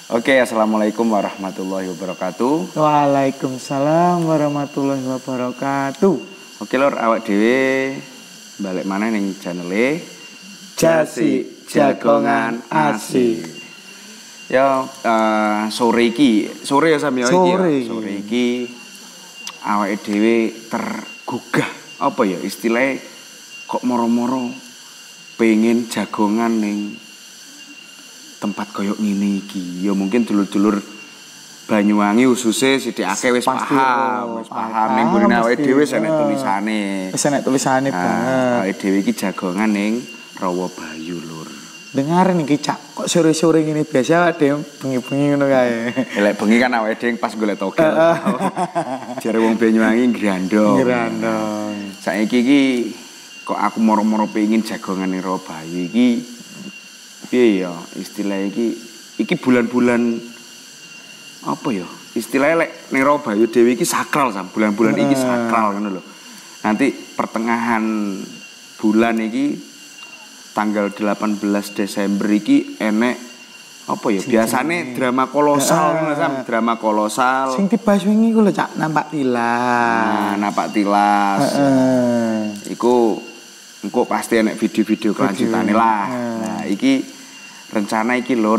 Oke, assalamualaikum warahmatullahi wabarakatuh. Waalaikumsalam warahmatullahi wabarakatuh. Oke lor, awak dewe balik mana ning channel Jasi Jagongan Asik. Ya sore ya Sam ya iki. Sore iki awake dhewe tergugah apa ya istilahnya kok moro-moro pengen jagongan ning tempat koyok ngene iki. Ya mungkin dulur-dulur Banyuwangi khususnya sithikake wis paham ning burine awake dhewe wis enek tulisane. Wis enek tulisane banget. Awake dhewe iki jagongan ning Rawabayu lur. Dengar nih Cak, kok sore-sore gini biasa deh bengi-bengi ngono kae. Lek bengi kan awake dhewe pas golek togel. Jare wong Banyuwangi grandong. Saiki iki kok aku moro-moro pengin jagongan ning Rawabayu iki piye ya istilah iki bulan-bulan apa ya istilahnya lek ning Rawabayu dhewe iki sakral Sam, bulan-bulan iki sakral ngono lho. Nanti pertengahan bulan iki tanggal 18 Desember iki enek apa ya biasane drama kolosal ngono Sam, drama kolosal. Sing dibahas wingi ku lho Cak, nampak tilas. Nah, nampak tilas. Iku engko pasti enek video-video kelanjutane lah. Nah, iki rencana iki lur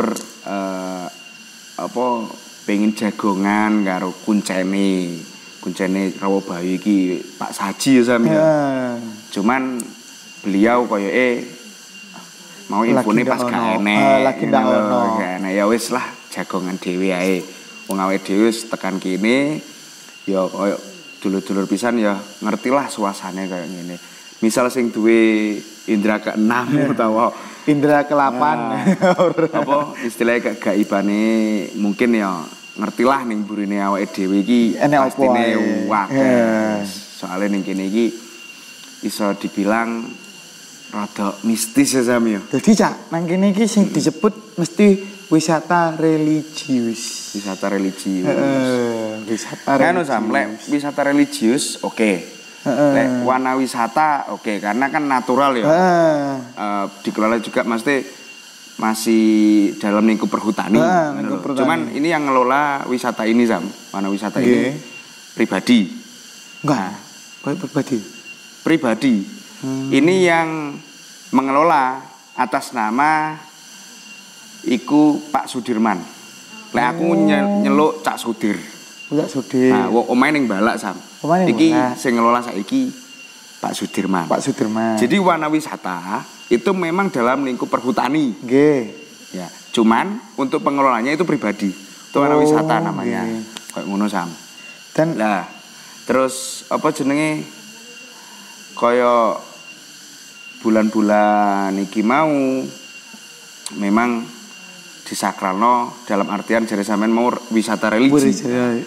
apa pengen jagongan karo kuncene Rawabayu iki Pak Saji ya Sam ya. Cuman beliau koyoke mau infone pas gak enek. Lagi ndak ono. Nah ya wis lah jagongan dhewe ae. Wong awake dhewe tekan kene ya koyo dulur-dulur pisan ya ngertilah suasane kayak ngene. Misal sing duwe indra ke-6 utawa indra ke-8 apa istilahnya kegaibane mungkin ya ngertilah ning burine awake dhewe iki pastine akeh. Soale ning kene iki iso dibilang rada mistis ya Sam ya. Dadi Cak, nang kene iki sing disebut mesti wisata religius. Wisata religius. Wisata religius. Kan Sam, lek wisata religius oke. Lek wana wisata oke, karena kan natural ya. Dikelola juga masih dalam lingkup perhutani. Cuman ini yang ngelola wisata ini Sam, wana wisata ini pribadi. Enggak, pribadi. Ini yang mengelola atas nama iku Pak Sudirman. Lek aku nyeluk Cak Sudir. Cak Sudir. Nah, omahe ning Balak Sam. Iki sing ngelola saiki Pak Sudirman. Pak Sudirman. Jadi wana wisata itu memang dalam lingkup perhutani. Nggih. Ya, cuman untuk pengelolanya itu pribadi. Itu wana wisata namanya. Kayak ngono Sam. Dan lah terus apa jenenge kaya bulan-bulan iki mau memang disakralno dalam artian jare sampean mau wisata religi.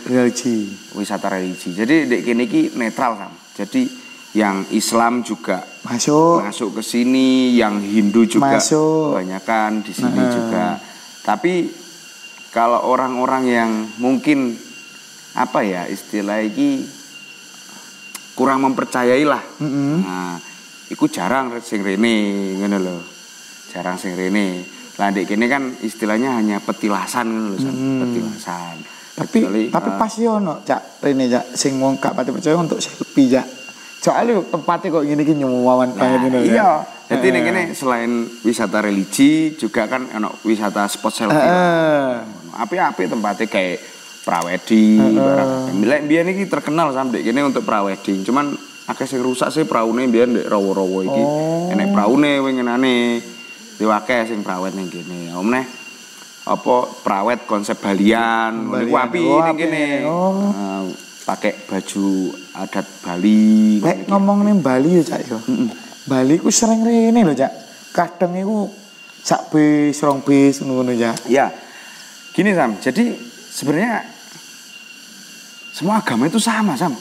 Wisata religi. Jadi dek kene iki netral Sam. Jadi yang Islam juga masuk ke sini, yang Hindu juga kebanyakan di sini juga. Tapi kalau orang-orang yang mungkin apa ya istilah iki kurang mempercayai lah. Nah, iku jarang sing rene ngono lho. Jarang sing rene. Lah ndek kene kan istilahnya hanya petilasan ngono lho, petilasan. Tapi pasti ono Cak rene Cak sing wong gak pati percaya untuk selfie Cak. Soalnya tempatnya kok gini nyuwawan banget ngono. Iya. Jadi ning kene selain wisata religi juga kan ono wisata spot selfie. Apik-apik tempatnya kayak prawedding, barang. Lek mbiyen iki terkenal sampe kene untuk prawedding. Cuman akeh sing rusak sih praune mbiyen ndek Rawa-Rawa iki. Enek praune winginane. Diwake sing prawet ning kene. Omneh apa prawet konsep Balian. Niku apik ning kene. Pakai baju adat Bali. Lek ngomong ning Bali ya Cak yo. Bali ku sering rene lho Cak. Kadang iku sak bis, rong bis ngono Cak. Iya. Gini Sam, jadi sebenarnya semua agama itu sama Sam.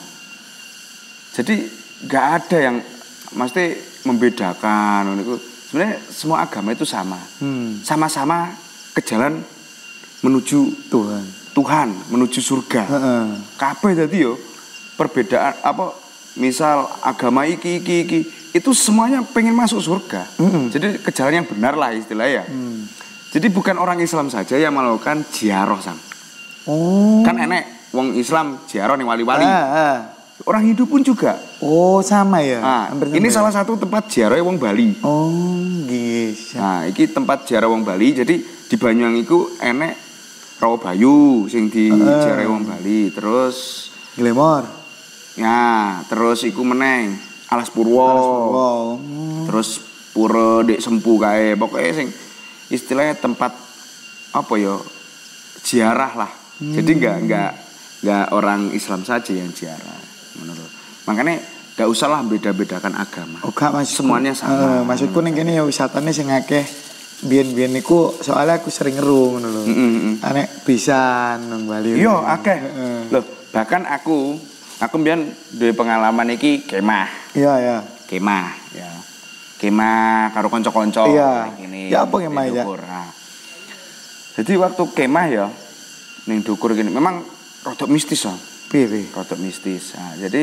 Jadi nggak ada yang mesti membedakan niku. Sebenarnya semua agama itu sama. Sama-sama ke jalan menuju Tuhan, menuju surga. Kabeh dadi yo perbedaan apa misal agama iki itu semuanya pengen masuk surga. Jadi ke jalan yang benar lah istilahnya. Jadi bukan orang Islam saja yang melakukan ziarah, Sam. Oh. Kan enek wong Islam ziarah ning wali-wali. Orang Hindu pun juga. Oh, sama ya. Nah, ini salah satu tempat ziarah wong Bali. Oh, guys. Nah, iki tempat ziarah wong Bali. Jadi di Banyuwangi iku enek Rawabayu sing di ziarah wong Bali. Terus Glemor. Ya, terus iku meneng Alas Purwo. Terus Pura Dek Sempu kae. Pokoknya sing istilahnya tempat apa ya? Ziarah lah. Jadi enggak orang Islam saja yang ziarah. Menurut. Makanya gak usahlah beda-bedakan agama. Oh, gak maksudku, semuanya sama. Maksudku ning kene ya wisatane sing akeh biyen-biyen niku soalnya aku sering ngeru ngono lho. Anek pisan nang Bali. Iya, akeh. Loh, bahkan aku mbiyen duwe pengalaman iki kemah. Iya. Kemah, ya. Kemah karo kanca-kanca ngene. Ya apa kemah ya? Jadi waktu kemah ya ning dukur gini memang rada mistis ya. Piye? Rada mistis. Nah, jadi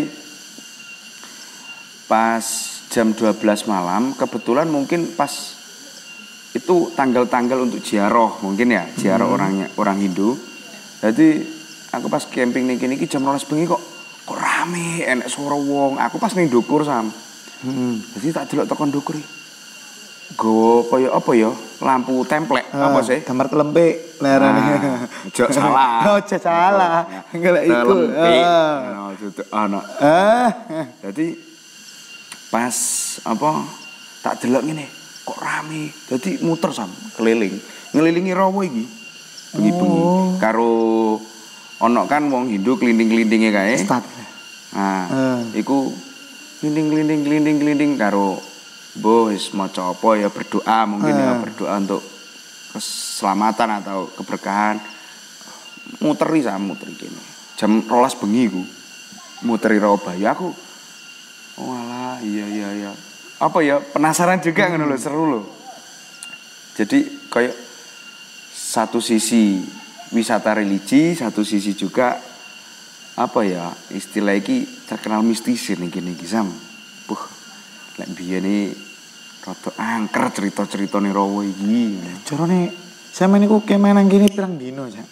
pas jam 12 malam kebetulan mungkin pas itu tanggal-tanggal untuk ziarah mungkin ya, ziarah orang Hindu. Jadi aku pas camping ning kene iki jam 12 bengi kok rame enek suara wong. Aku pas ning dukur Sam. Jadi tak delok tekan dukur iki. Go kaya apa ya? Lampu templek apa sih? Gambar telempik lerane. Ojo salah. Ojo salah. Enggak iku. Ana. Jadi pas apa tak delok ngene kok rame. Jadi muter Sam, keliling. Ngelilingi rawa iki. Bengi-bengi karo ono kan wong Hindu keliling-kelintinge kae. Nah, iku keliling karo mbah wis maca apa ya berdoa mungkin ya berdoa untuk keselamatan atau keberkahan. Muteri kene. Jam 12 bengi iku. Muteri Rawabayu aku. Oh alah, iya. Apa ya penasaran juga ngono lho, seru lho. Jadi kayak satu sisi wisata religi, satu sisi juga apa ya istilah iki terkenal mistis ning kene iki Sam. Lek biyen iki rada angker cerita-ceritane rawa iki. Carane sampe niku kemah nang kene pirang dino, Cak?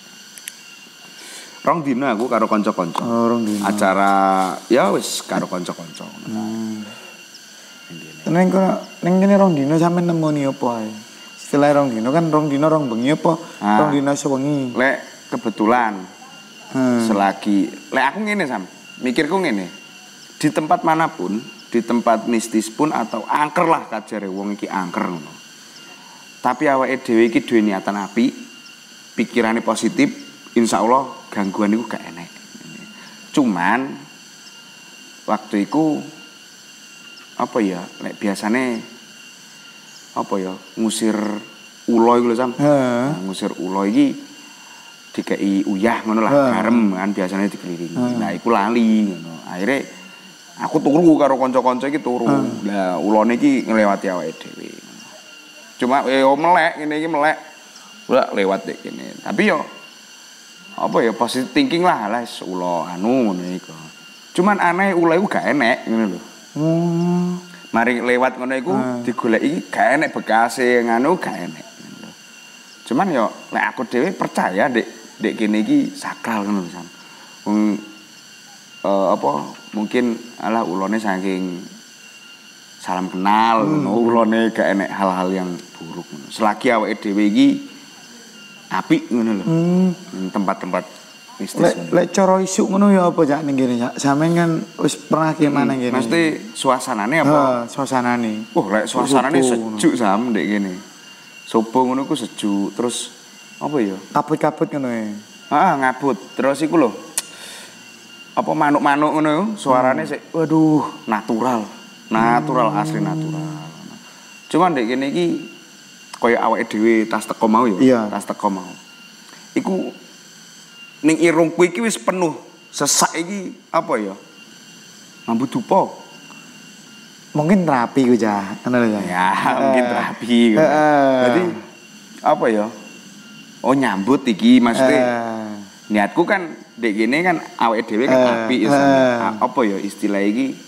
2 dino aku karo kanca-kanca. Oh, 2 dino. Acara ya wis karo kanca-kanca ngono. Ning kene 2 dino sampe nemoni apa ae? Setelah 2 dino kan 2 dino 2 bengi apa? 2 dino sewengi. Lek kebetulan selagi lek aku ngene Sam, mikirku ngene. Di tempat manapun, di tempat mistis pun atau angker lah kajare wong iki angker ngono. Tapi awake dhewe iki duwe niatan apik, pikirane positif, insyaallah gangguan iku gak enek. Cuman waktu iku apa ya, lek biasane apa ya, ngusir ulo iku lho Sam. Ngusir ulo iki dikei uyah ngono lah, garam kan biasanya dikelilingi. Nah, iku lali ngono. Akhire aku turu karo kanca-kanca iki turu. Lah ulone iki nglewati awake dhewe. Cuma yo melek ngene iki melek. Ora lewat dek kene. Tapi yo apa ya positive thinking lah ulo anu ngono iku. Cuman aneh ulo iku gak enek ngono lho. Mari lewat ngono iku digoleki gak enek bekase nganu gak enek. Cuman yo lek aku dhewe percaya dek kene iki sakral ngono lho Sam. Wong apa mungkin alah ulone saking salam kenal ulone gak enek hal-hal yang buruk ngono. Selagi awake dhewe iki apik ngono lho. Tempat-tempat mistis. Lek cara isuk ngono ya apa Cak ning kene Cak? Sampeyan kan wis pernah ki mana kene. Mesti suasanane apa? Suasanane. Lek suasanane sejuk Sam ndek kene. Sopo ngono ku sejuk terus apa ya? Kabut-kabut ngono e. Ngabut. Terus iku lho. Apa manuk-manuk ngono suarane sik waduh natural asli natural. Cuman ndek kene iki kaya awake dhewe tas teko mau ya, tas teko mau. Iku ning irungku iki wis penuh. Sesak iki apa ya? Mambu dupa. Mungkin terapi ku Cak. Ngono lho ya. Mungkin terapi. Jadi apa ya? Oh nyambut iki maksudnya. Niatku kan dek gini kan awake dhewe kan apik ya apa ya istilah iki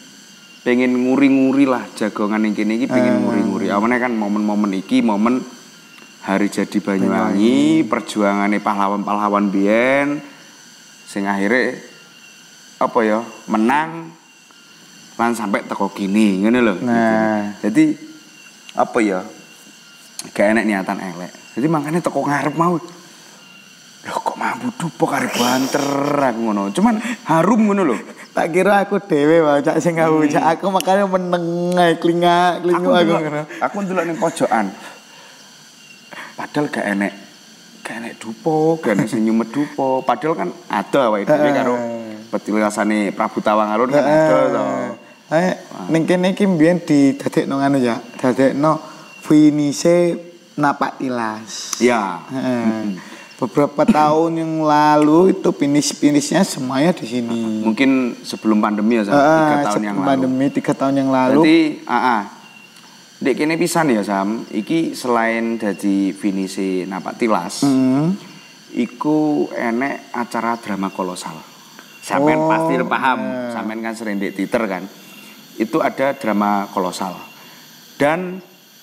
pengen nguri-nguri lah jagongan ning kene iki pengen nguri-nguri. Awalnya kan momen-momen iki momen hari jadi Banyuwangi, perjuangannya pahlawan-pahlawan biyen sing akhirnya apa ya menang lan sampai teko gini ngene lho. Nah, jadi apa ya gak enek niatan elek. Jadi makanya teko ngarep mau. Loh kok mampu dupo karep banter aku ngono. Cuman harum ngono lho. tak kira aku dhewe wae cak sing ngawujak aku makanya meneng ae klingu aku ngono. Aku ndelok ning pojokan. Padahal gak enek dupo, gak enek sing nyumet dupo. Padahal kan ada awake dhewe karo petilasane Prabu Tawang Alun kan ada to. Ning kene iki mbiyen didadekno ngono ya. Dadekno finise napak tilas. Ya. Beberapa tahun yang lalu itu finish-finishnya semuanya di sini. Mungkin sebelum pandemi ya, 3 tahun yang lalu. Pandemi 3 tahun yang lalu. Jadi, dek kene pisan ya Sam, iki selain dadi finisi napak tilas, iku enek acara drama kolosal. Sampeyan pasti paham, sampeyan kan sering di Twitter kan. Itu ada drama kolosal. Dan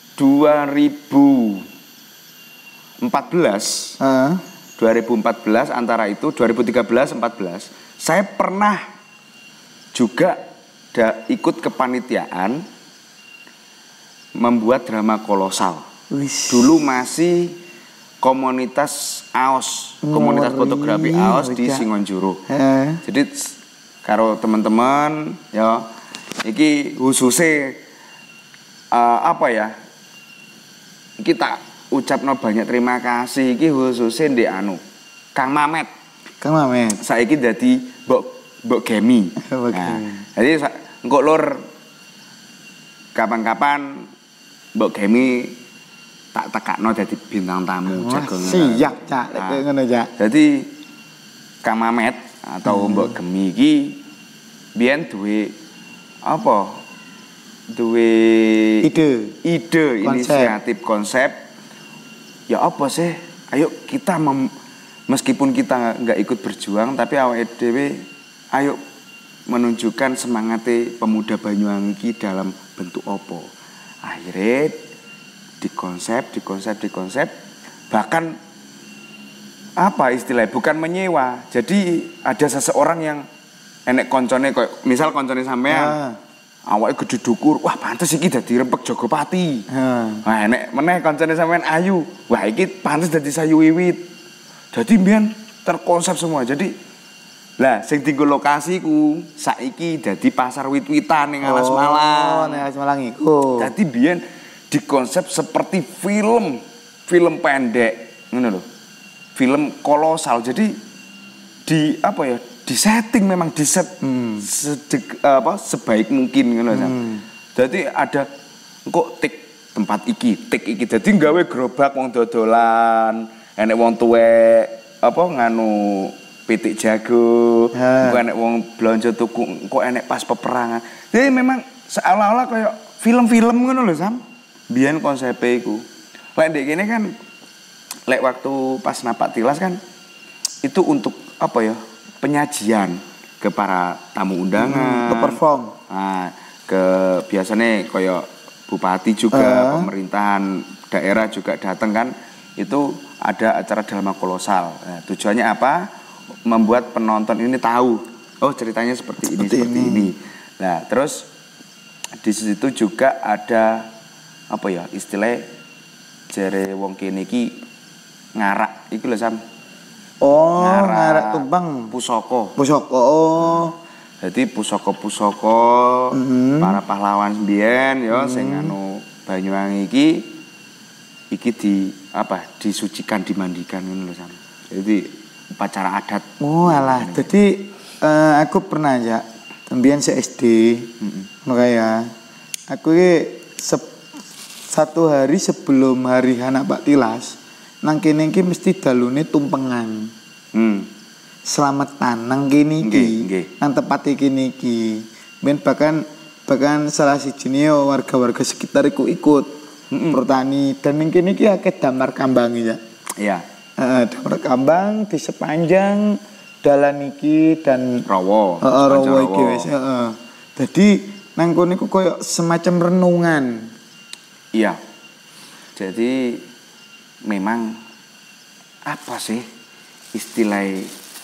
2014 antara itu 2013-14 saya pernah juga ikut kepanitiaan membuat drama kolosal. Dulu masih komunitas AOS, komunitas fotografi AOS di Singonjuru. Jadi karo teman-teman ya iki khususnya apa ya? Kita ucapno banyak terima kasih iki khususnya di Kang Mamet. Saiki dadi Mbok Gemi. Nah, jadi engko lur kapan-kapan Mbok Gemi tak tekakno dadi bintang tamu jago ngono. Siap Cak, ngono Cak. Jadi Kang Mamet atau Mbok Gemi iki biyen duwe apa? Duwe ide inisiatif konsep ya apa sih ayo kita meskipun kita nggak ikut berjuang tapi awake dhewe ayo menunjukkan semangatnya pemuda Banyuwangi dalam bentuk opo. Akhirnya dikonsep bahkan apa istilahnya bukan menyewa. Jadi ada seseorang yang enek koncone kayak misal koncone sampean awake gede dukur, wah pantes iki dadi rempek Jogopati. Nah enek meneh koncone sampean ayu, wah iki pantes dadi sayu wiwit. Dadi mbiyen terkonsep semua. Jadi lah sing dienggo lokasi ku saiki dadi pasar wit-witan ning Alas Malang. Ning Alas Malang iku. Dadi mbiyen dikonsep seperti film pendek ngono lho. Film kolosal. Jadi di apa ya? Di setting memang di set sebaik mungkin ngono kan. Jadi ada kok tik iki dadi gawe gerobak wong dodolan, enek wong tuwek apa nganu pitik jago, kok enek wong blonjo tuku, kok enek pas peperangan. Jadi memang seolah-olah kayak film-film ngono lho Sam. Biyen konsepe iku. Lek ndek kene kan lek waktu pas napak tilas kan itu untuk apa ya? Penyajian ke para tamu undangan, ke perform. Nah, biasanya kayak bupati juga, pemerintahan daerah juga datang kan. Itu ada acara drama kolosal. Nah, tujuannya apa? Membuat penonton ini tahu, oh ceritanya seperti ini. Nah, terus di situ juga ada apa ya? Istilahnya jere wong kene iki ngarak iku lho Sam. Ngarak tumpang pusaka. Jadi pusaka para pahlawan mbiyen ya sing anu Banyuwangi iki disucikan dimandikan ngono lho Sam. Jadi upacara adat. Oh alah. Jadi aku pernah ya mbiyen SD. Makanya aku iki satu hari sebelum hari Napak Tilas nang kene iki mesti dalune tumpengan. Selamatan nang kene iki. Nang tempat iki niki. Ben bahkan salah sijine warga-warga sekitar iku ikut bertani dan ning kene iki akeh damar kambang ya. Iya. Damar kambang di sepanjang dalan iki dan rawa. Rawa iki wis, Dadi nang kono iku koyo semacam renungan. Iya. Jadi memang apa sih istilah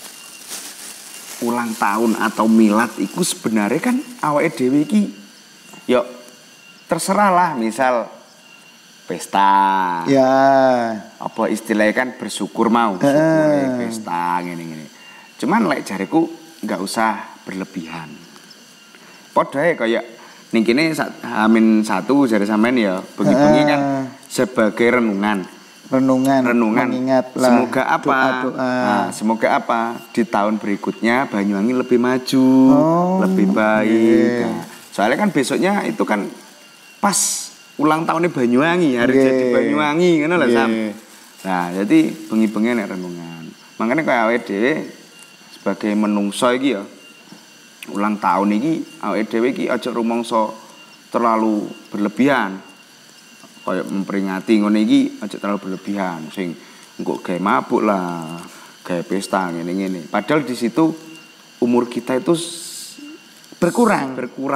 ulang tahun atau milad itu sebenarnya kan awake dhewe iki yo terserah lah, misal pesta. Ya. Apa istilahnya kan bersyukur mau, syukur pesta ngene-ngene. Cuman lek jariku enggak usah berlebihan. Padha kayak ning kene Amin 1 jare sampean ya bengi-bengi kan sebagai renungan mengingat lah, semoga apa doa. Nah, semoga apa di tahun berikutnya Banyuwangi lebih maju, lebih baik. Nah, soalnya kan besoknya itu kan pas ulang tahunnya Banyuwangi, hari jadi Banyuwangi ngono lho Sam. Nah, jadi bengi-bengi nek renungan. Makanya kayak awake dhewe sebagai menungso iki ya ulang tahun iki awake dhewe iki aja rumangsa terlalu berlebihan. Kayak memperingati ngono iki aja terlalu berlebihan, sing engko gawe mabuk lah, gawe pesta ngene-ngene. Padahal di situ umur kita itu berkurang.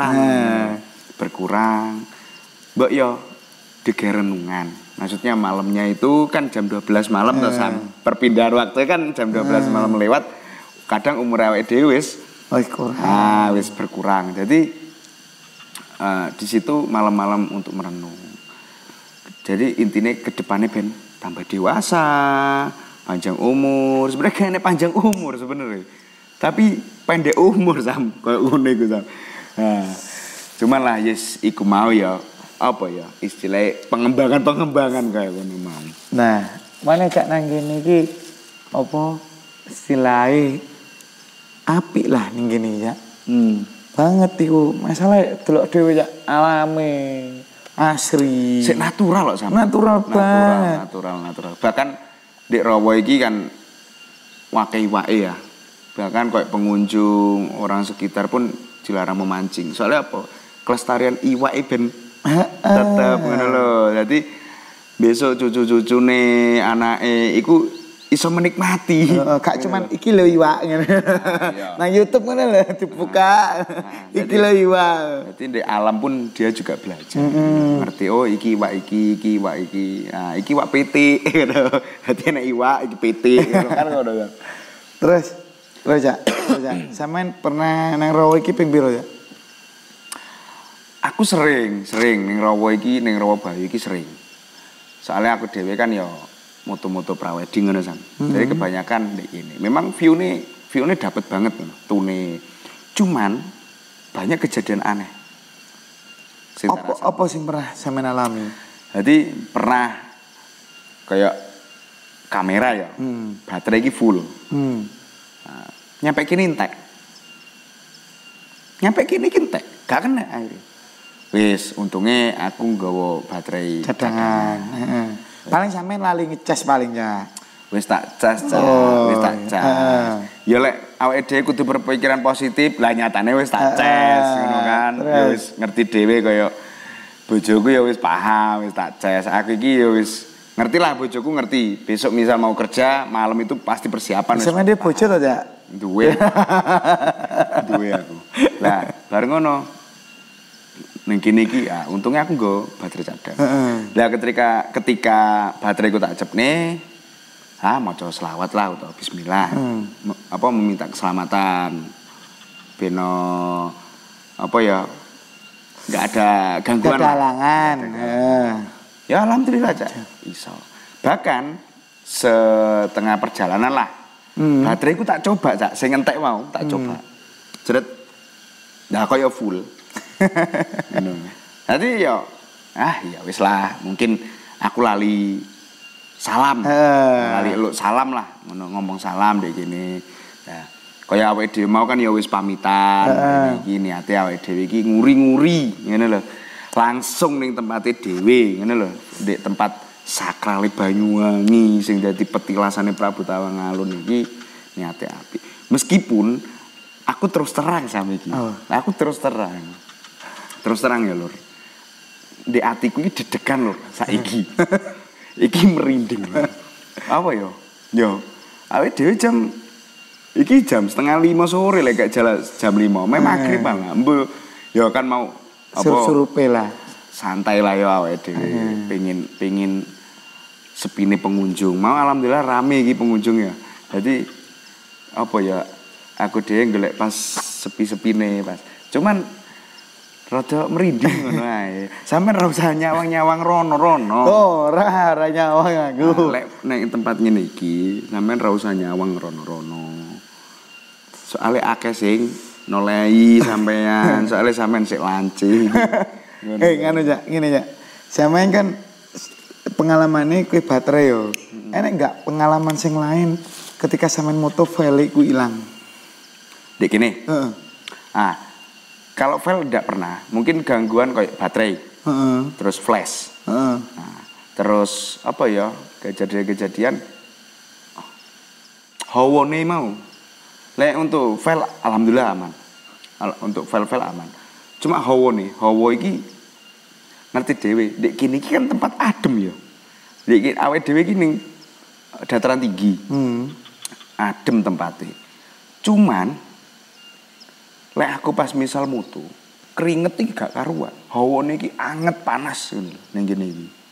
Mbok yo digawe renungan. Maksudnya malamnya itu kan jam 12 malam toh Sam. Perpindahan waktu kan jam 12 malam lewat. Kadang umur awake dhewe wis kurang. Wis berkurang. Jadi di situ malam-malam untuk merenung. Jadi intinya kedepannya ben tambah dewasa, panjang umur. Sebenarnya kayaknya panjang umur sebenarnya, tapi pendek umur Sam, kayak ngono iku Sam. Nah, cuman lah yes, iku mau ya apa ya istilah pengembangan kayak ngono mau. Nah, mana cak nang kene iki apa istilahnya apik lah ning kene ya. Banget iku masalah delok dhewe ya alame. Asri. Sik natural loh sama. Natural. Bahkan di Rawa iki kan wake-wake ya. Bahkan kayak pengunjung, orang sekitar pun dilarang memancing. Soalnya apa? Kelestarian iwake ben tetep ngono lho. Jadi besok cucu-cucune anake iku iso menikmati. Gak cuman iki lho iwak ngene. Nang YouTube ngono lho dibuka. Iki lho iwak. Berarti di alam pun dia juga belajar. Ngerti oh iki iwak iki iwak iki. Nah, iki iwak pitik gitu. Dadi nek iwak iki pitik kan ngono kan. Terus ya. Sampean pernah nang Rawa iki ping piro ya? Aku sering ning Rawa iki, ning Rawa Bayu iki sering. Soalnya aku dhewe kan ya moto-moto prawedding ngono Sam. Jadi kebanyakan di ini. Memang view-ne dapat banget tune. Cuman banyak kejadian aneh. Apa sing pernah sampean alami? Jadi pernah kayak kamera ya. Baterai iki full. Nah, nyampe kini entek. Gak kena akhirnya. Wis, untungnya aku nggawa baterai cadangan. Paling sampean lali ngecas paling ya. Wis tak cas. Ya lek awake dhewe kudu berpikiran positif, lah nyatane wis tak cas ngono kan. Ya wis ngerti dhewe kaya bojoku ya wis paham, wis tak cas. Aku iki ya wis ngerti lah, bojoku ngerti. Besok misal mau kerja, malam itu pasti persiapan. Sampe dia bojo to, Cak? Duwe aku. Lah, bareng ngono. Ning kene iki ya untungnya aku nggo baterai cadang. Lah ketika bateraiku tak cepne, maca selawat lah utawa bismillah. Apa meminta keselamatan. Beno apa ya enggak ada gangguan. Halangan. Ya alhamdulillah aja iso. Bahkan setengah perjalanan lah. Bateraiku tak coba, Cak. Sing entek mau tak coba. Jret. Nah kaya full. Nanti ya wis lah, mungkin aku lali salam. Lali eluk salam lah, ngomong salam dek gini. Nah, kaya awake dhewe mau kan ya wis pamitan, iki niate awake dhewe iki nguri-nguri ngene lho. Langsung ning tempate dhewe ngene lho, ndek tempat sakral Banyuwangi sing dadi petilasane Prabu Tawangalun iki niate apik. Meskipun aku terus terang sama iki. Aku terus terang ya lur. Di atiku iki dedegan lur saiki. Iki merinding lur. Apa yo? Yo. Awake dhewe jam 4:30 sore lek gak jalan jam 5. Maghrib lah. Mbok yo kan mau apa? Surupe lah. Santai lah yo awake dhewe. Pengin sepine pengunjung. Mau alhamdulillah rame iki pengunjung ya. Jadi apa ya? Aku dhewe golek pas sepi-sepine pas. Cuman rada merinding ngono ae. Sampeyan ora usah nyawang-nyawang rono-rono. Oh, ora nyawang aku. Lek nek tempat ngene iki, sampeyan ora usah nyawang rono-rono. Soale akeh sing nolehi sampeyan, soale sampeyan sik lancing. Nganu ya, ngene ya. Sampeyan kan pengalamannya kue baterai yo. Enak enggak pengalaman sing lain ketika sampean moto file ku ilang? Dek gini. Kalau file tidak pernah, mungkin gangguan kayak baterai, terus flash, nah, terus apa ya kejadian-kejadian, hawane mau. Lek untuk file alhamdulillah aman, untuk file aman. Cuma hawa iki ngerti dewe. Dek kini kan tempat adem ya. Dek awet dewe gini dataran tinggi, adem tempatnya. Cuman lek aku pas misal mutu keringet iki gak karuan. Hawane iki anget panas ngono ning kene iki.